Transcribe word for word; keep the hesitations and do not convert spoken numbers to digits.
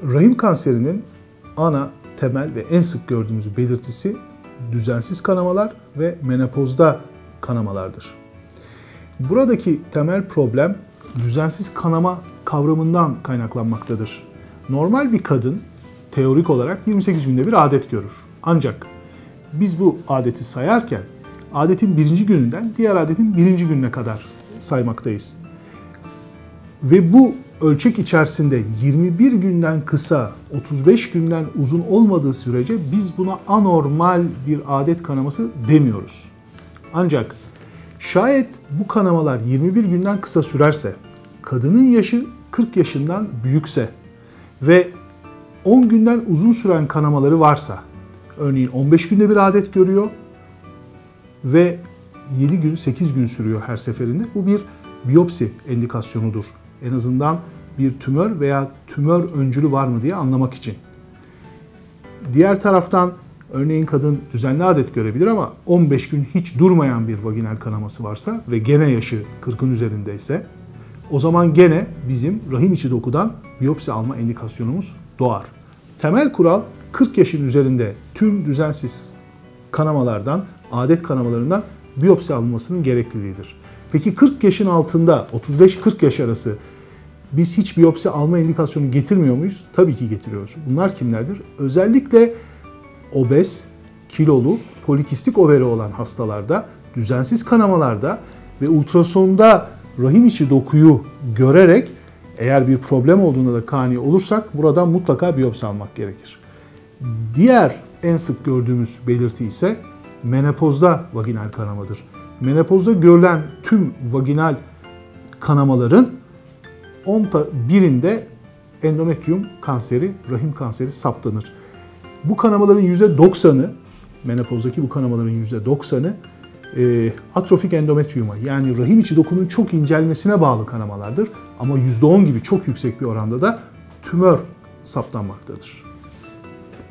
Rahim kanserinin ana, temel ve en sık gördüğümüz belirtisi düzensiz kanamalar ve menopozda kanamalardır. Buradaki temel problem düzensiz kanama kavramından kaynaklanmaktadır. Normal bir kadın teorik olarak yirmi sekiz günde bir adet görür. Ancak biz bu adeti sayarken adetin birinci gününden diğer adetin birinci gününe kadar saymaktayız. Ve bu ölçek içerisinde yirmi bir günden kısa, otuz beş günden uzun olmadığı sürece biz buna anormal bir adet kanaması demiyoruz. Ancak şayet bu kanamalar yirmi bir günden kısa sürerse, kadının yaşı kırk yaşından büyükse ve on günden uzun süren kanamaları varsa, örneğin on beş günde bir adet görüyor ve yedi gün, sekiz gün sürüyor her seferinde, bu bir biyopsi endikasyonudur. En azından bir tümör veya tümör öncülü var mı diye anlamak için. Diğer taraftan örneğin kadın düzenli adet görebilir ama on beş gün hiç durmayan bir vaginal kanaması varsa ve gene yaşı kırkın üzerindeyse, o zaman gene bizim rahim içi dokudan biyopsi alma endikasyonumuz doğar. Temel kural kırk yaşın üzerinde tüm düzensiz kanamalardan, adet kanamalarından biyopsi alınmasının gerekliliğidir. Peki kırk yaşın altında, otuz beş kırk yaş arası biz hiç biyopsi alma indikasyonu getirmiyor muyuz? Tabii ki getiriyoruz. Bunlar kimlerdir? Özellikle obez, kilolu, polikistik overi olan hastalarda, düzensiz kanamalarda ve ultrasonda rahim içi dokuyu görerek eğer bir problem olduğunda da kani olursak buradan mutlaka biyopsi almak gerekir. Diğer en sık gördüğümüz belirti ise menopozda vaginal kanamadır. Menopozda görülen tüm vaginal kanamaların onda birinde endometrium kanseri, rahim kanseri saptanır. Bu kanamaların yüzde doksanı, menopozdaki bu kanamaların yüzde doksanı e, atrofik endometriuma, yani rahim içi dokunun çok incelmesine bağlı kanamalardır. Ama yüzde on gibi çok yüksek bir oranda da tümör saptanmaktadır.